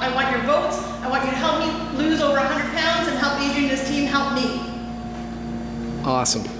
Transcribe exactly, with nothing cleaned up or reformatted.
I want your votes. I want you to help me lose over one hundred pounds and help Adrian and his team help me. Awesome.